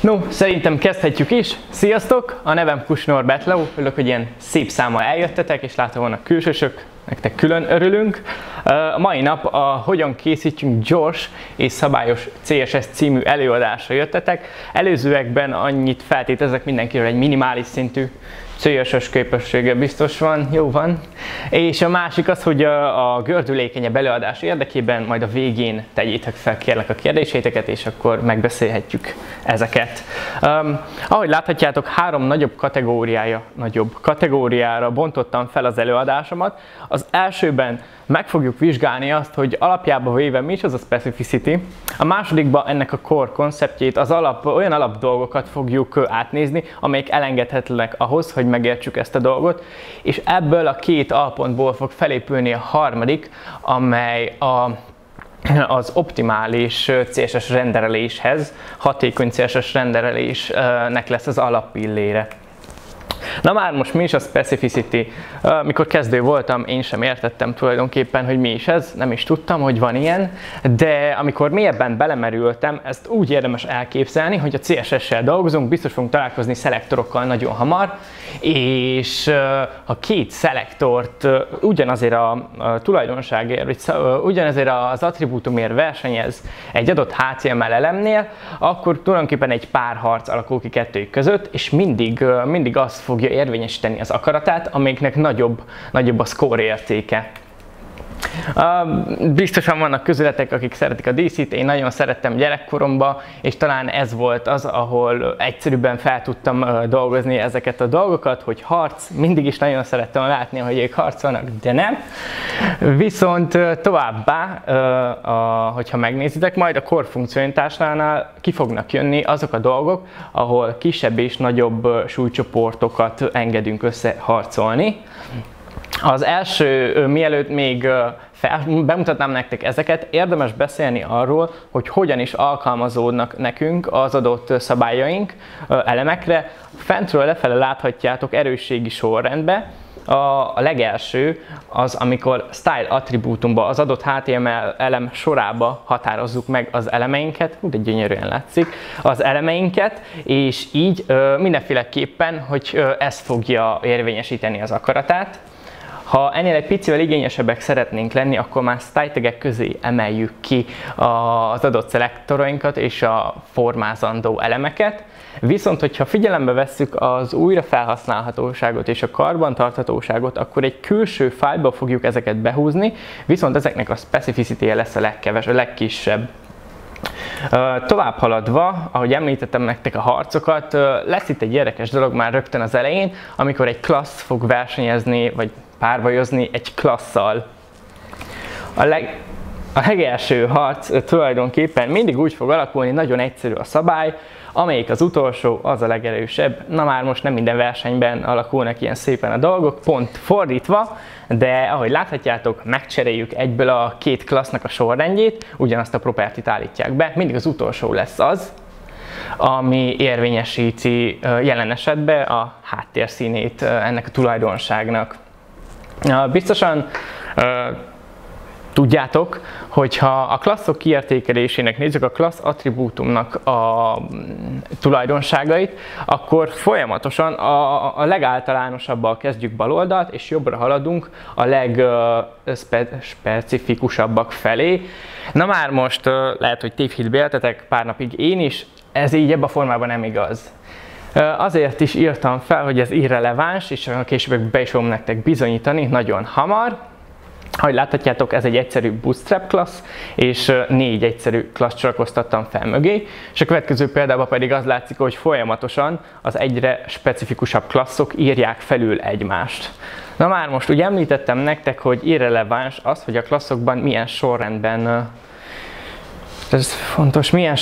No, szerintem kezdhetjük is. Sziasztok! A nevem Kus Norbert Leó, örülök, hogy ilyen szép számmal eljöttetek, és látom, vannak külsősök, nektek külön örülünk. A mai nap a Hogyan készítsünk gyors és szabályos CSS című előadásra jöttetek. Előzőekben annyit feltételezek mindenkiről, egy minimális szintű CSS képessége biztos van, jó van. És a másik az, hogy a gördülékenyebb előadás érdekében majd a végén tegyétek fel kérlek a kérdéseiteket, és akkor megbeszélhetjük ezeket. Ahogy láthatjátok, három nagyobb kategóriára bontottam fel az előadásomat. Az elsőben meg fogjuk vizsgálni azt, hogy alapjába véve mi is az a specificity. A másodikban ennek a core konceptjét, olyan alap dolgokat fogjuk átnézni, amelyek elengedhetetlenek ahhoz, hogy megértsük ezt a dolgot. És ebből a két alpontból fog felépülni a harmadik, amely az optimális CSS rendereléshez, hatékony CSS renderelésnek lesz az alappillére. Na már most mi is a specificity? Mikor kezdő voltam, én sem értettem tulajdonképpen, hogy mi is ez, nem is tudtam, hogy van ilyen, de amikor mélyebben belemerültem, ezt úgy érdemes elképzelni, hogy a CSS-sel dolgozunk, biztos fogunk találkozni szelektorokkal nagyon hamar, és ha két szelektort ugyanazért a tulajdonságért, vagy ugyanazért az attribútumért versenyez egy adott HTML elemnél, akkor tulajdonképpen egy párharc alakul ki kettőjük között, és mindig az fogja érvényesíteni az akaratát, amelyiknek nagyobb a score értéke. Biztosan vannak közületek, akik szeretik a DC-t, én nagyon szerettem gyerekkoromban, és talán ez volt az, ahol egyszerűbben fel tudtam dolgozni ezeket a dolgokat, hogy harc, mindig is nagyon szerettem látni, hogy ők harcolnak, de nem. Viszont továbbá, hogyha megnézitek, majd a core funkcionalitásánál ki fognak jönni azok a dolgok, ahol kisebb és nagyobb súlycsoportokat engedünk összeharcolni. Az első, mielőtt még bemutatnám nektek ezeket, érdemes beszélni arról, hogy hogyan is alkalmazódnak nekünk az adott szabályaink elemekre. Fentről lefele láthatjátok erősségi sorrendbe. A legelső az, amikor style attribútumba, az adott HTML elem sorába határozzuk meg az elemeinket, de gyönyörűen látszik, az elemeinket, és így mindenféleképpen, hogy ez fogja érvényesíteni az akaratát. Ha ennél egy picivel igényesebbek szeretnénk lenni, akkor már style tagek közé emeljük ki az adott szelektorainkat és a formázandó elemeket. Viszont, hogyha figyelembe vesszük az újrafelhasználhatóságot és a karbantarthatóságot, akkor egy külső fájlba fogjuk ezeket behúzni, viszont ezeknek a specificity-je lesz a legkisebb. Tovább haladva, ahogy említettem nektek a harcokat, lesz itt egy érdekes dolog már rögtön az elején, amikor egy klassz fog versenyezni, vagy párbajozni egy klasszal. A legelső harc tulajdonképpen mindig úgy fog alakulni, nagyon egyszerű a szabály, amelyik az utolsó, az a legerősebb. Na már most nem minden versenyben alakulnak ilyen szépen a dolgok, pont fordítva, de ahogy láthatjátok, megcseréljük egyből a két klassznak a sorrendjét, ugyanazt a property-t állítják be, mindig az utolsó lesz az, ami érvényesíti jelen esetben a háttérszínét ennek a tulajdonságnak. Biztosan tudjátok, hogyha a klasszok kiértékelésének nézzük a klassz attribútumnak a tulajdonságait, akkor folyamatosan a legáltalánosabbal kezdjük bal oldalt, és jobbra haladunk a legspecifikusabbak felé. Na már most lehet, hogy tévhitbe éltetek pár napig én is, ez így ebben a formában nem igaz. Azért is írtam fel, hogy ez irreleváns, és később be is fogom nektek bizonyítani nagyon hamar. Ahogy láthatjátok, ez egy egyszerű bootstrap klassz, és 4 egyszerű klassz sorakoztattam fel mögé, és a következő példában pedig az látszik, hogy folyamatosan az egyre specifikusabb klasszok írják felül egymást. Na már most úgy említettem nektek, hogy irreleváns az, hogy a klasszokban milyen sorrendben, ez fontos, milyen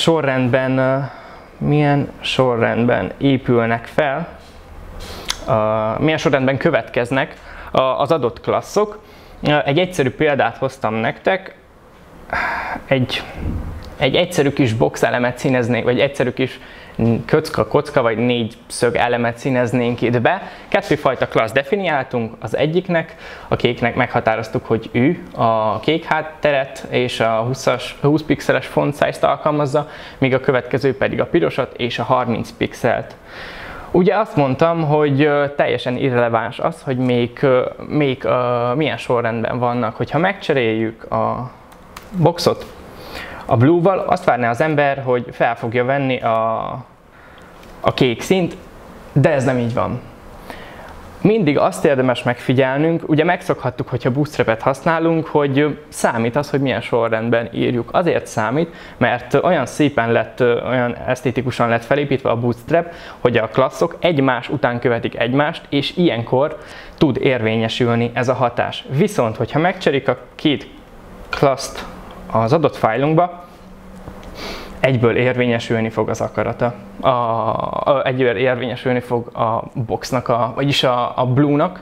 sorrendben épülnek fel, milyen sorrendben következnek az adott klasszok. Egy egyszerű példát hoztam nektek, egy egy egyszerű kis box elemet színeznénk, vagy egyszerű kis kocka vagy 4 szög elemet színeznénk itt be. 2 fajta class definiáltunk, az egyiknek, a kéknek meghatároztuk, hogy ő a kék hátteret és a 20 pixeles font size-t alkalmazza, míg a következő pedig a pirosat és a 30 pixelt. Ugye azt mondtam, hogy teljesen irreleváns az, hogy még milyen sorrendben vannak. Hogyha megcseréljük a boxot a blue-val, azt várná az ember, hogy fel fogja venni a kék színt, de ez nem így van. Mindig azt érdemes megfigyelnünk, ugye megszokhattuk, hogyha bootstrapet használunk, hogy számít az, hogy milyen sorrendben írjuk. Azért számít, mert olyan szépen lett, olyan esztétikusan lett felépítve a bootstrap, hogy a klasszok egymás után követik egymást, és ilyenkor tud érvényesülni ez a hatás. Viszont, hogyha megcseréljük a 2 klasszt az adott fájlunkba, egyből érvényesülni fog az akarata. Egyből érvényesülni fog a boxnak, vagyis a blue-nak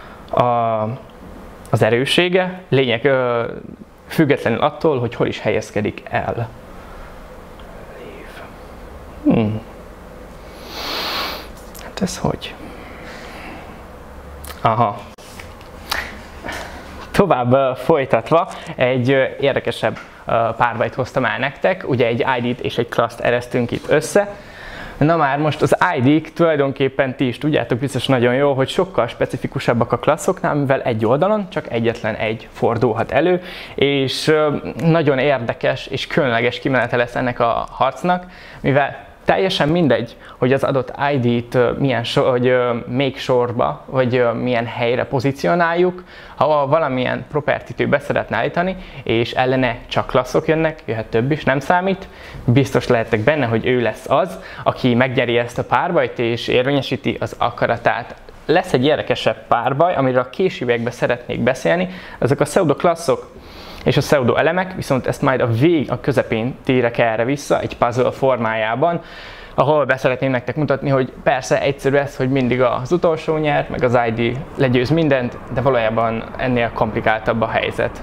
az erőssége, függetlenül attól, hogy hol is helyezkedik el. Hát ez hogy? Aha. Tovább folytatva, egy érdekesebb párbajt hoztam el nektek, ugye egy ID-t és egy class-t eresztünk itt össze. Na már most az ID-k tulajdonképpen ti is tudjátok biztos nagyon jó, hogy sokkal specifikusabbak a klasszoknál, mivel egy oldalon csak egyetlen egy fordulhat elő, és nagyon érdekes és különleges kimenete lesz ennek a harcnak, mivel teljesen mindegy, hogy az adott ID-t még sorba, vagy milyen helyre pozícionáljuk. Ha valamilyen property-t ő be szeretne állítani, és ellene csak klasszok jönnek, jöhet több is, nem számít. Biztos lehettek benne, hogy ő lesz az, aki megnyeri ezt a párbajt, és érvényesíti az akaratát. Lesz egy érdekesebb párbaj, amiről a későbbiekben szeretnék beszélni, ezek a pseudo klasszok és a pseudo elemek, viszont ezt majd a közepén térek erre vissza, egy puzzle formájában, ahol be szeretném nektek mutatni, hogy persze egyszerű ez, hogy mindig az utolsó nyer, meg az ID legyőz mindent, de valójában ennél komplikáltabb a helyzet.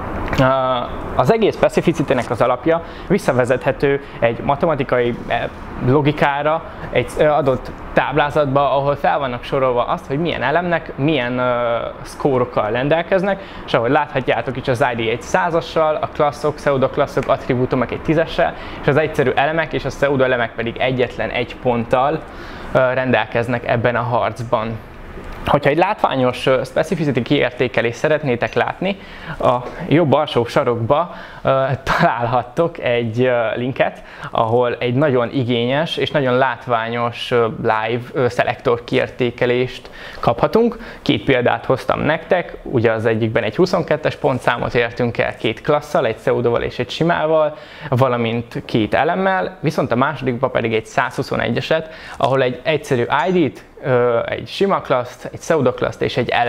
Az egész specificity-nek az alapja visszavezethető egy matematikai logikára, egy adott táblázatba, ahol fel vannak sorolva azt, hogy milyen elemnek milyen szkórokkal rendelkeznek, és ahogy láthatjátok is az ID egy 100-assal, a klasszok, pseudoklasszok, attribútumok egy 10-essel, és az egyszerű elemek és a pseudo elemek pedig egyetlen egy ponttal rendelkeznek ebben a harcban. Hogyha egy látványos specificity kiértékelést szeretnétek látni, a jobb alsó sarokba találhattok egy linket, ahol egy nagyon igényes és nagyon látványos live szelektor kiértékelést kaphatunk. 2 példát hoztam nektek, ugye az egyikben egy 22-es pontszámot értünk el 2 klasszal, egy pseudoval és egy simával, valamint 2 elemmel, viszont a másodikban pedig egy 121-eset, ahol egy egyszerű ID-t, egy sima klasszt, egy pseudoklasszt és egy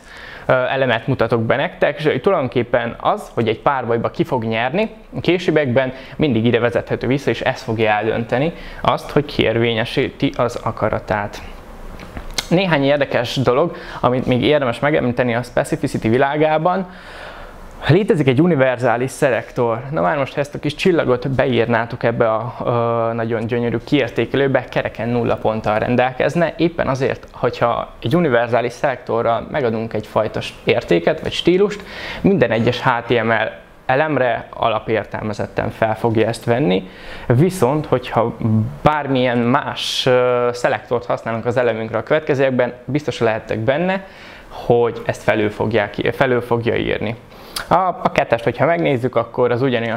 elemet mutatok be nektek, és tulajdonképpen az, hogy egy párbajba ki fog nyerni, későbbiekben mindig ide vezethető vissza, és ez fogja eldönteni azt, hogy ki érvényesíti az akaratát. Néhány érdekes dolog, amit még érdemes megemlíteni a specificity világában. Létezik egy univerzális szelektor. Na már most, ha ezt a kis csillagot beírnátok ebbe a nagyon gyönyörű kiértékelőbe, kereken 0 ponttal rendelkezne, éppen azért, hogyha egy univerzális szelektorral megadunk egyfajta értéket vagy stílust, minden egyes HTML elemre alapértelmezetten fel fogja ezt venni, viszont hogyha bármilyen más szelektort használunk az elemünkre a következőekben, biztos lehettek benne, hogy ezt felül fogja írni. A kettest, hogyha megnézzük, akkor az ugyanolyan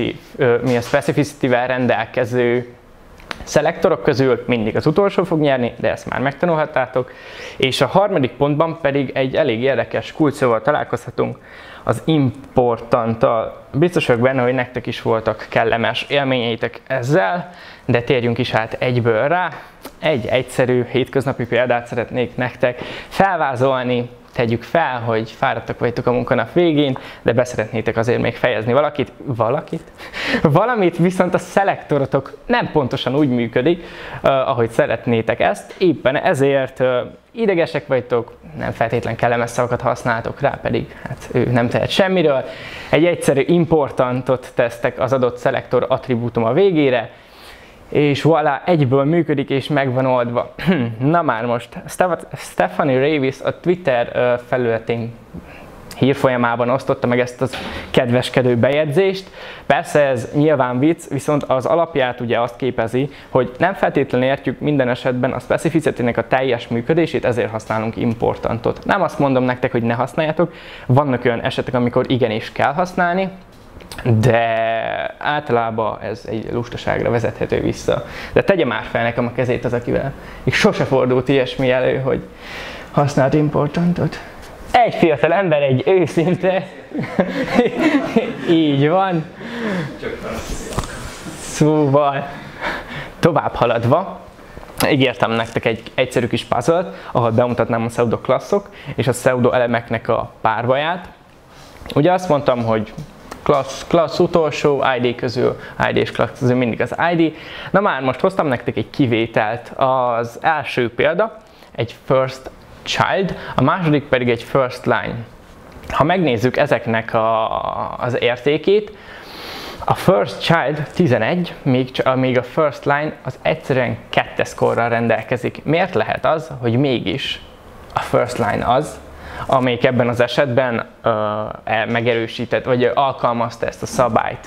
specificity-vel rendelkező szelektorok közül mindig az utolsó fog nyerni, de ezt már megtanulhattátok. És a harmadik pontban pedig egy elég érdekes kulcsszóval találkozhatunk, az importanttal. Biztos vagyok benne, hogy nektek is voltak kellemes élményeitek ezzel, de térjünk is át egyből rá. Egy egyszerű hétköznapi példát szeretnék nektek felvázolni. tegyük fel, hogy fáradtak vagytok a munkanap végén, de beszeretnétek azért még fejezni valamit, viszont a szelektorotok nem pontosan úgy működik, ahogy szeretnétek ezt, éppen ezért idegesek vagytok, nem feltétlen kellemes szavakat használtok rá, pedig hát ő nem tehet semmiről. Egy egyszerű importantot tesztek az adott szelektor attribútum a végére, és voilà, egyből működik és meg van oldva. Na már most, Stephanie Ravis a Twitter felületén hírfolyamában osztotta meg ezt az kedveskedő bejegyzést. Persze ez nyilván vicc, viszont az alapját ugye azt képezi, hogy nem feltétlenül értjük minden esetben a specificity-nek a teljes működését, ezért használunk importantot. Nem azt mondom nektek, hogy ne használjátok, vannak olyan esetek, amikor igenis kell használni, de általában ez egy lustaságra vezethető vissza. De tegye már fel nekem a kezét az, akivel még sose fordult ilyesmi elő, hogy használt importantot. Egy fiatal ember, egy őszinte. Így van. Szóval, tovább haladva, ígértem nektek egy egyszerű kis puzzle-t, ahol bemutatnám a pseudo klasszok és a pseudo elemeknek a párbaját. Ugye azt mondtam, hogy klassz utolsó, ID közül, ID és klassz közül mindig az ID. Na már most hoztam nektek egy kivételt. Az első példa egy first child, a második pedig egy first line. Ha megnézzük ezeknek az értékét, a first child 11, még a first line az egyszerűen 2 score-ral rendelkezik. Miért lehet az, hogy mégis a first line az, amelyik ebben az esetben megerősített, vagy alkalmazta ezt a szabályt?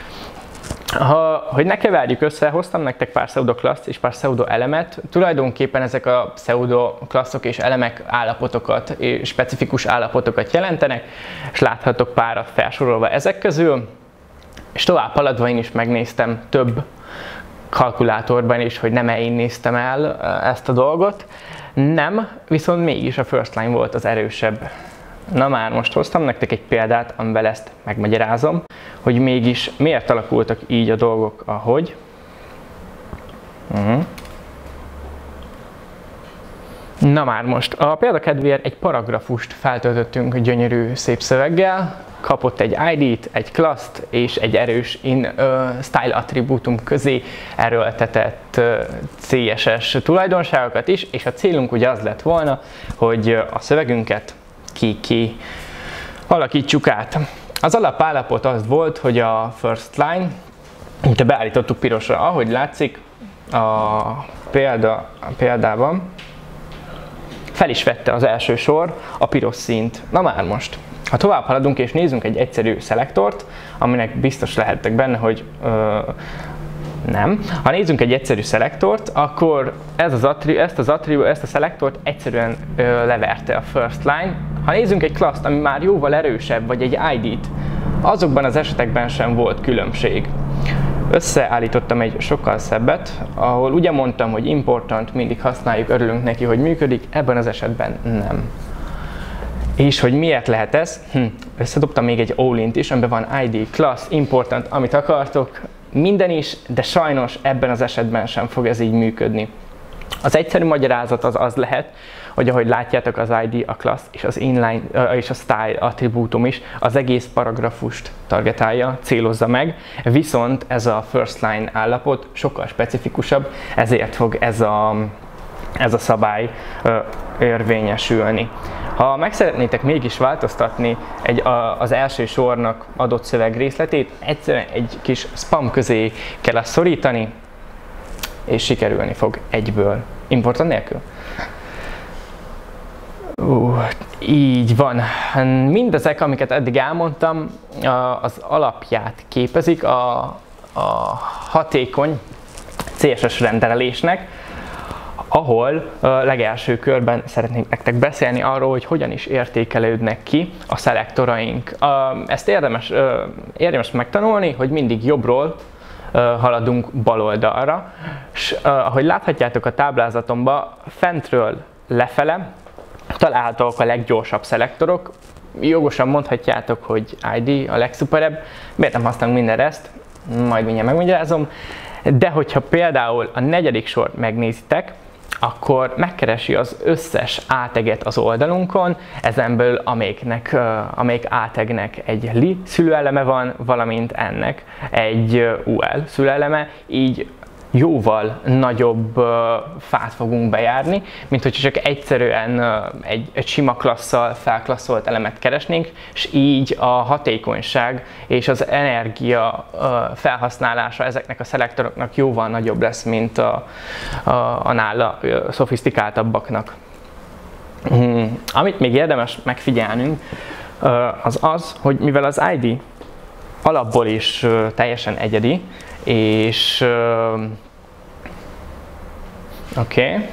Hogy ne keverjük össze, hoztam nektek pár pseudo klasszt és pár pseudo elemet. Tulajdonképpen ezek a pseudo klasszok és elemek állapotokat, és specifikus állapotokat jelentenek, és láthatok párat felsorolva ezek közül. És tovább haladva én is megnéztem több kalkulátorban is, hogy nem én néztem el ezt a dolgot. Nem, viszont mégis a first line volt az erősebb. Na már most hoztam nektek egy példát, amivel ezt megmagyarázom, hogy mégis miért alakultak így a dolgok, ahogy. Na már most, a példa kedvéért egy paragrafust feltöltöttünk gyönyörű szép szöveggel, kapott egy ID-t, egy class-t és egy erős style attribútum közé erőltetett CSS tulajdonságokat is, és a célunk ugye az lett volna, hogy a szövegünket alakítsuk át. Az alapállapot az volt, hogy a first line, itt beállítottuk pirosra, ahogy látszik a példában, fel is vette az első sor a piros színt. Na már most, ha tovább haladunk és nézzünk egy egyszerű szelektort, aminek biztos lehettek benne, hogy nem. Ha nézzünk egy egyszerű szelektort, akkor ezt a szelektort egyszerűen leverte a first line. Ha nézzünk egy class-t, ami már jóval erősebb, vagy egy ID-t, azokban az esetekben sem volt különbség. Összeállítottam egy sokkal szebbet, ahol ugye mondtam, hogy important, mindig használjuk, örülünk neki, hogy működik, ebben az esetben nem. És hogy miért lehet ez? Összedobtam még egy all-int is, amiben van ID, class, important, amit akartok, minden is, de sajnos ebben az esetben sem fog ez így működni. Az egyszerű magyarázat az lehet, hogy ahogy látjátok, az ID, a class és az inline és a style attribútum is az egész paragrafust targetálja, célozza meg, viszont ez a first line állapot sokkal specifikusabb, ezért fog ez a szabály érvényesülni. Ha meg szeretnétek mégis változtatni az első sornak adott szövegrészletét, egyszerűen egy kis spam közé kell azt szorítani, és sikerülni fog egyből, important nélkül. Így van. Mindezek, amiket eddig elmondtam, az alapját képezik a hatékony CSS rendelésnek, ahol legelső körben szeretnék nektek beszélni arról, hogy hogyan is értékelődnek ki a szelektoraink. Ezt érdemes megtanulni, hogy mindig jobbról haladunk bal oldalra, és ahogy láthatjátok a táblázatomban, fentről lefele találhatók a leggyorsabb szelektorok. Jogosan mondhatjátok, hogy ID a legszuperebb, miért nem használunk mindenre ezt, majd mindjárt megmagyarázom. De hogyha például a negyedik sort megnézitek, akkor megkeresi az összes áteget az oldalunkon, ezen belül amelyik átegnek egy li szülőeleme van, valamint ennek egy ul szülőeleme, így jóval nagyobb fát fogunk bejárni, mint hogyha csak egyszerűen egy sima klasszal felklasszolt elemet keresnénk, és így a hatékonyság és az energia felhasználása ezeknek a szelektoroknak jóval nagyobb lesz, mint a nála szofisztikáltabbaknak. Amit még érdemes megfigyelnünk, az az, hogy mivel az ID alapból is teljesen egyedi, és oké.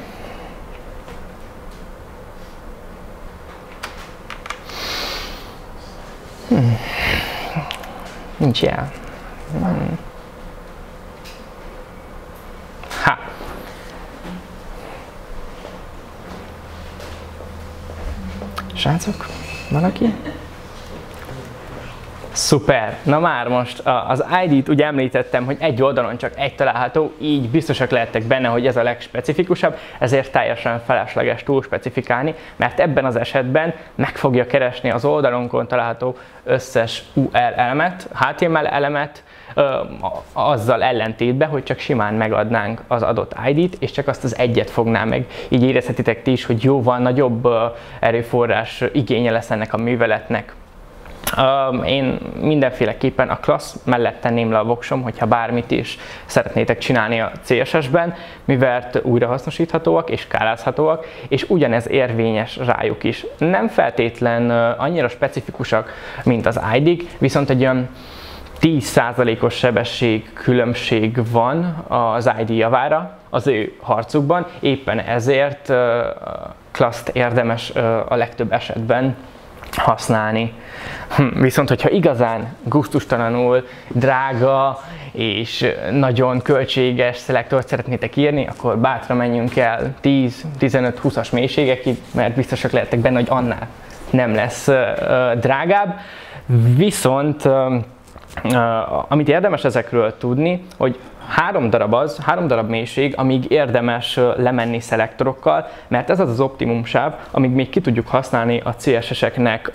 Nincs jel. Ha. Srácok, valaki? Szuper! Na már most az ID-t ugye említettem, hogy egy oldalon csak egy található, így biztosak lehettek benne, hogy ez a legspecifikusabb, ezért teljesen felesleges túl specifikálni, mert ebben az esetben meg fogja keresni az oldalunkon található összes UL elemet, HTML elemet, azzal ellentétben, hogy csak simán megadnánk az adott ID-t, és csak azt az egyet fogná meg. Így érezhetitek ti is, hogy jóval nagyobb erőforrás igénye lesz ennek a műveletnek. Én mindenféleképpen a class mellett tenném le a voksom, hogyha bármit is szeretnétek csinálni a CSS-ben, mivel újrahasznosíthatóak és skálázhatóak, és ugyanez érvényes rájuk is. Nem feltétlen annyira specifikusak, mint az ID-k, viszont egy olyan 10%-os sebesség különbség van az ID javára az ő harcukban, éppen ezért class-t érdemes a legtöbb esetben használni. Viszont, hogyha igazán gusztustalanul, drága és nagyon költséges szelektort szeretnétek írni, akkor bátran menjünk el 10-15-20-as mélységekig, mert biztosak lehetek benne, hogy annál nem lesz drágább. Viszont amit érdemes ezekről tudni, hogy három darab mélység, amíg érdemes lemenni szelektorokkal, mert ez az az optimum sáv, amíg még ki tudjuk használni a CSS-eknek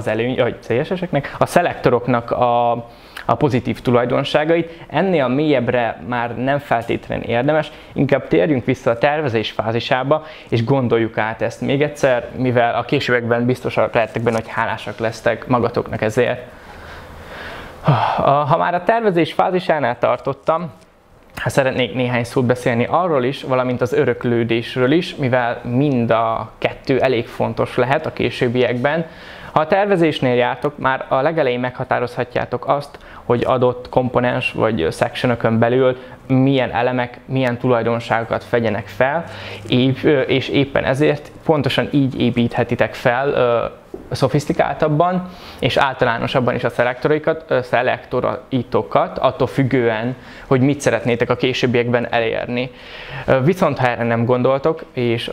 a szelektoroknak a pozitív tulajdonságait. Ennél a mélyebbre már nem feltétlenül érdemes, inkább térjünk vissza a tervezés fázisába, és gondoljuk át ezt még egyszer, mivel a későbbekben biztosan lehettek benne, hogy hálásak lesztek magatoknak ezért. Ha már a tervezés fázisánál tartottam, szeretnék néhány szót beszélni arról is, valamint az öröklődésről is, mivel mind a kettő elég fontos lehet a későbbiekben. Ha a tervezésnél jártok, már a legelején meghatározhatjátok azt, hogy adott komponens vagy sectionökön belül milyen elemek, milyen tulajdonságokat vegyenek fel, és éppen ezért pontosan így építhetitek fel szofisztikáltabban és általánosabban is a szelektoraitokat, attól függően, hogy mit szeretnétek a későbbiekben elérni. Viszont ha erre nem gondoltok, és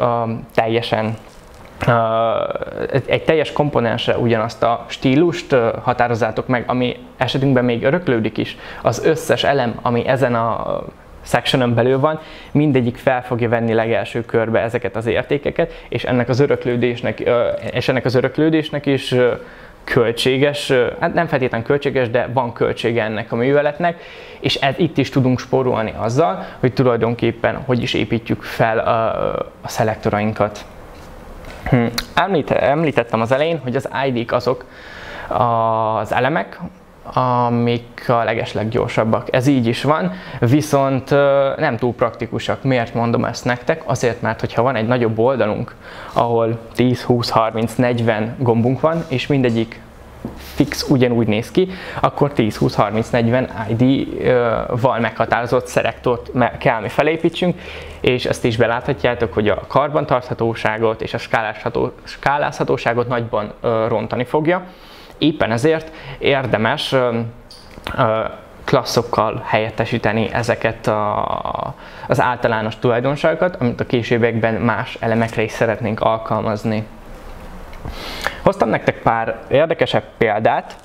egy teljes komponensre ugyanazt a stílust határozzátok meg, ami esetünkben még öröklődik is, az összes elem, ami ezen a sectionön belül van, mindegyik fel fogja venni legelső körbe ezeket az értékeket, és ennek az öröklődésnek is költséges, hát nem feltétlenül költséges, de van költsége ennek a műveletnek, és itt is tudunk spórolni azzal, hogy tulajdonképpen hogy is építjük fel a szelektorainkat. Említettem az elején, hogy az ID-k azok az elemek, amik a legesleggyorsabbak. Ez így is van, viszont nem túl praktikusak. Miért mondom ezt nektek? Azért, mert hogyha van egy nagyobb oldalunk, ahol 10, 20, 30, 40 gombunk van, és mindegyik fix ugyanúgy néz ki, akkor 10, 20, 30, 40 ID-val meghatározott szelektort kell mi felépítsünk, és ezt is beláthatjátok, hogy a karbantarthatóságot és a skálázhatóságot nagyban rontani fogja. Éppen ezért érdemes klasszokkal helyettesíteni ezeket az általános tulajdonságokat, amit a későbbiekben más elemekre is szeretnénk alkalmazni. Hoztam nektek pár érdekesebb példát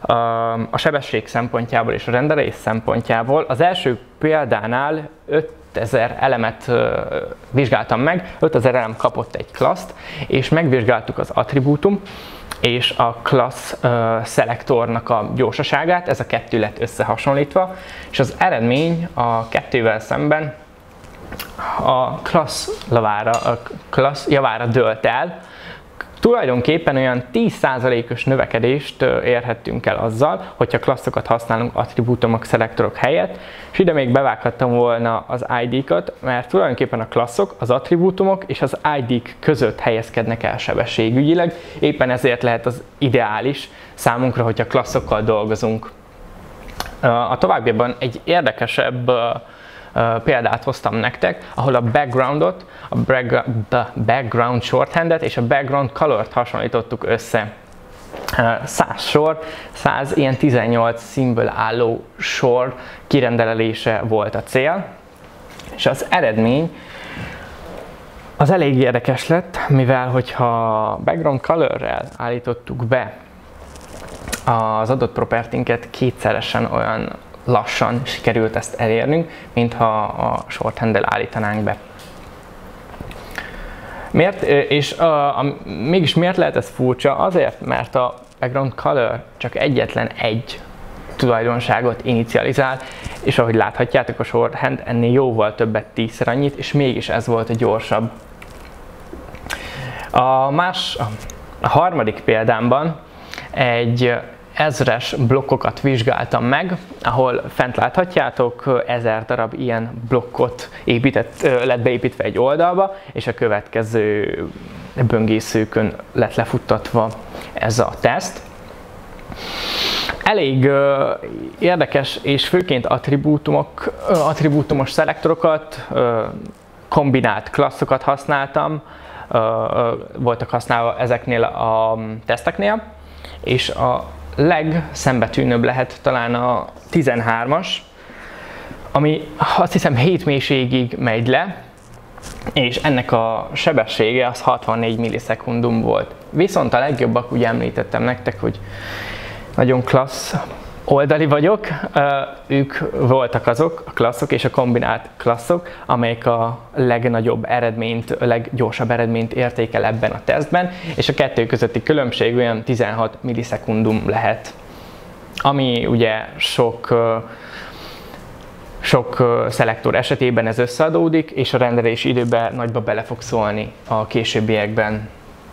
a sebesség szempontjából és a rendelés szempontjából. Az első példánál 5000 elemet vizsgáltam meg, 5000 elem kapott egy class-t, és megvizsgáltuk az attribútum és a class szelektornak a gyorsaságát, ez a kettő lett összehasonlítva, és az eredmény a kettővel szemben a class javára dőlt el. Tulajdonképpen olyan 10%-os növekedést érhettünk el azzal, hogyha klasszokat használunk attribútumok, szelektorok helyett, és ide még bevághattam volna az ID-kat, mert tulajdonképpen a klasszok, az attribútumok és az ID-k között helyezkednek el sebességügyileg, éppen ezért lehet az ideális számunkra, hogyha klasszokkal dolgozunk. A továbbiakban egy érdekesebb példát hoztam nektek, ahol a backgroundot, a background shorthandet és a background colort hasonlítottuk össze. 100 sor, 100 ilyen 18 színből álló sor kirendelése volt a cél, és az eredmény az elég érdekes lett, mivel hogyha background colorrel állítottuk be az adott propertinket, kétszeresen olyan lassan sikerült ezt elérnünk, mintha a shorthanddel állítanánk be. Miért? És mégis miért lehet ez furcsa? Azért, mert a background color csak egyetlen egy tulajdonságot inicializál, és ahogy láthatjátok, a shorthand ennél jóval többet, 10-szer annyit, és mégis ez volt a gyorsabb. A harmadik példámban egy 1000-es blokkokat vizsgáltam meg, ahol fent láthatjátok, 1000 darab ilyen blokkot lett beépítve egy oldalba, és a következő böngészőkön lett lefuttatva ez a teszt. Elég érdekes, és főként attribútumos szelektorokat, kombinált klasszokat használtam, voltak használva ezeknél a teszteknél, és a legszembetűnőbb lehet talán a 13-as, ami azt hiszem 7 mélységig megy le, és ennek a sebessége az 64 millisekundum volt. Viszont a legjobbak, ugye említettem nektek, hogy nagyon klassz oldali vagyok, ők voltak azok a klasszok és a kombinált klasszok, amelyek a legnagyobb eredményt, a leggyorsabb eredményt értékel ebben a tesztben, és a kettő közötti különbség olyan 16 millisekundum lehet, ami ugye sok szelektor esetében ez összeadódik, és a rendelési időben nagyba bele fog szólni a későbbiekben.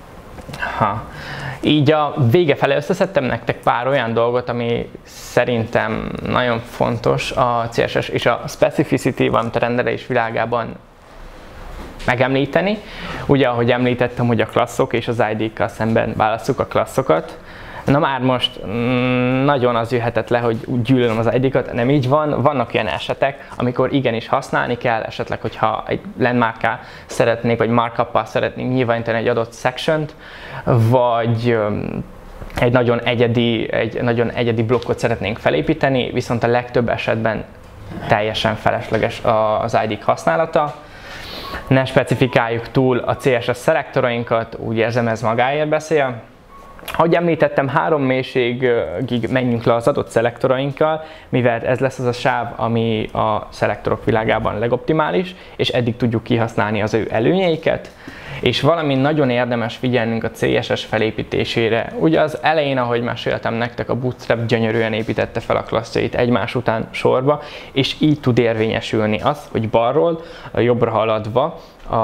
Így a vége fele összeszedtem nektek pár olyan dolgot, ami szerintem nagyon fontos a CSS és a specificity, valamint a rendelés világában megemlíteni. Ugye, ahogy említettem, hogy a klasszok és az ID-kkal szemben válasszuk a klasszokat. Na már most nagyon az jöhetett le, hogy gyűlölöm az ID-kat, nem így van. Vannak ilyen esetek, amikor igenis használni kell, esetleg, hogyha egy landmarkkal szeretnék, vagy markuppal szeretnénk nyilvánítani egy adott section-t, vagy egy nagyon egyedi blokkot szeretnénk felépíteni, viszont a legtöbb esetben teljesen felesleges az ID-k használata. Ne specifikáljuk túl a CSS szelektorainkat, úgy érzem, ez magáért beszél. Ahogy említettem, 3 mélységig menjünk le az adott szelektorainkkal, mivel ez lesz az a sáv, ami a szelektorok világában legoptimális, és eddig tudjuk kihasználni az ő előnyeiket. És valami nagyon érdemes figyelnünk a CSS felépítésére. Ugye az elején, ahogy meséltem nektek, a Bootstrap gyönyörűen építette fel a klasszait egymás után sorba, és így tud érvényesülni az, hogy balról jobbra haladva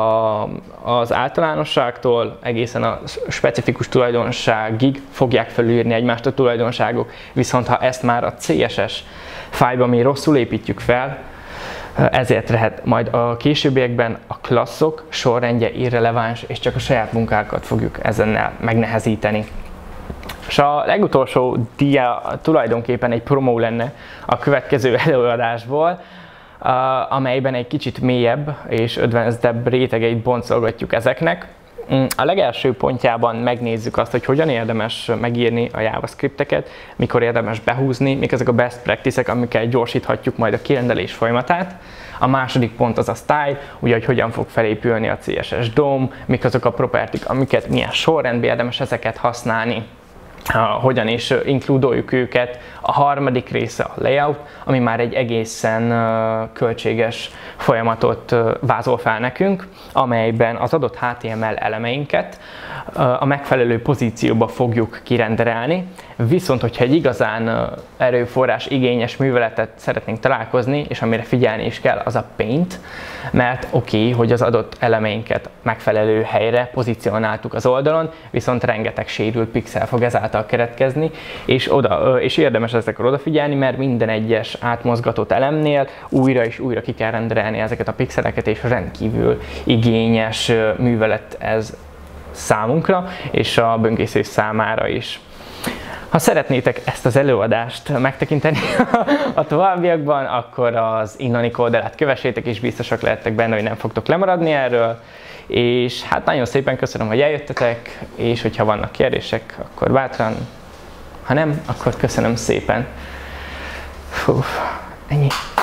az általánosságtól egészen a specifikus tulajdonságig fogják felülírni egymást a tulajdonságok, viszont ha ezt már a CSS fájlban mi rosszul építjük fel, ezért lehet majd a későbbiekben a klasszok sorrendje irreleváns, és csak a saját munkákat fogjuk ezennel megnehezíteni. És a legutolsó dia tulajdonképpen egy promó lenne a következő előadásból, amelyben egy kicsit mélyebb és advanced-ebb rétegeit boncolgatjuk ezeknek. A legelső pontjában megnézzük azt, hogy hogyan érdemes megírni a JavaScript-eket, mikor érdemes behúzni, mik ezek a best practice-ek, amikkel gyorsíthatjuk majd a kirendelés folyamatát. A második pont az a style, ugye, hogy hogyan fog felépülni a CSS DOM, mik azok a propertik, amiket milyen sorrendben érdemes ezeket használni. hogyan is inkludoljuk őket. A harmadik része a layout, ami már egy egészen költséges folyamatot vázol fel nekünk, amelyben az adott HTML elemeinket a megfelelő pozícióba fogjuk kirenderelni, viszont hogyha egy igazán erőforrás igényes műveletet szeretnénk találkozni, és amire figyelni is kell, az a Paint, mert oké, hogy az adott elemeinket megfelelő helyre pozícionáltuk az oldalon, viszont rengeteg sérült pixel fog ezáltal keletkezni, és érdemes ezekre odafigyelni, mert minden egyes átmozgatott elemnél újra és újra ki kell renderelni ezeket a pixeleket, és rendkívül igényes művelet ez számunkra, és a böngészés számára is. Ha szeretnétek ezt az előadást megtekinteni a továbbiakban, akkor az Innonic oldalát kövessétek, és biztosak lehettek benne, hogy nem fogtok lemaradni erről. És hát nagyon szépen köszönöm, hogy eljöttetek, és hogyha vannak kérdések, akkor bátran, ha nem, akkor köszönöm szépen. Ennyi.